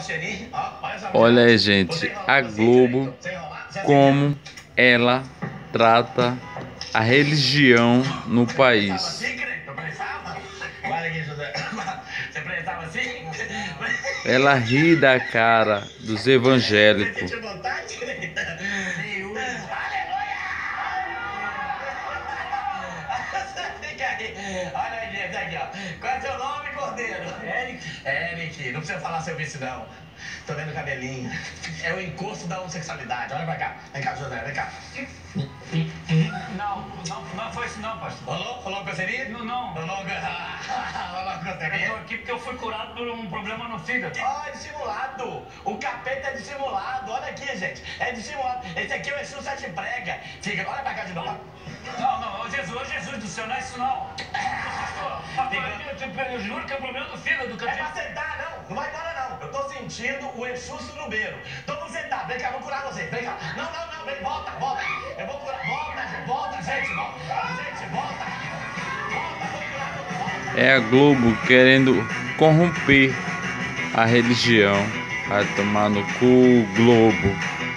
Olha aí, gente, a Globo, como ela trata a religião no país. Ela ri da cara dos evangélicos. Olha aí, gente, aqui, ó. Qual é seu nome, Cordeiro? Eric, não precisa falar seu vice, não. Tô vendo o cabelinho. É o encosto da homossexualidade. Olha pra cá. Vem cá, José, vem cá. Não foi isso não, pastor. Rolou grosseria? Não. Rolou grosseria? Eu tô aqui porque eu fui curado por um problema no fígado. Ó, dissimulado. O capeta é dissimulado. Olha aqui, gente. É dissimulado. Esse aqui é o Exu Sete Prega. Fica, olha pra cá de novo. Não, Jesus do céu, não é isso não. Pastor, eu juro que é o problema do fígado. É pra sentar, não. Não vai embora, não. Eu tô sentindo o Exu surubeiro. Então vamos sentar. Vem cá, vou curar você. Vem cá. Não. Vem, volta. Eu vou curar. Volta, gente. Volta, vou curar. Volta. É a Globo querendo corromper a religião. Vai tomar no cu, Globo.